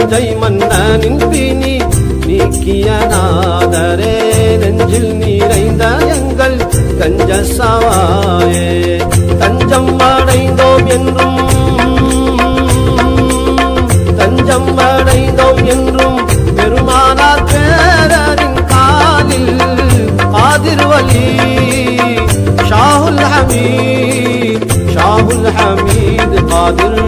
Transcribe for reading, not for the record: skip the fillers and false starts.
நஞ்சை மன்னனின் பிணி நீக்கிய நாதரே நெஞ்சில் நிறைந்த எங்கள் கஞ்ச சவாயே தஞ்சம் அடைந்தோம் என்றும் தஞ்சம் அடைந்தோம் என்றும் பெருமானார் பேரரின் காலில் காதிர் வலி ஷாஹுல் ஹமீத் காதிர்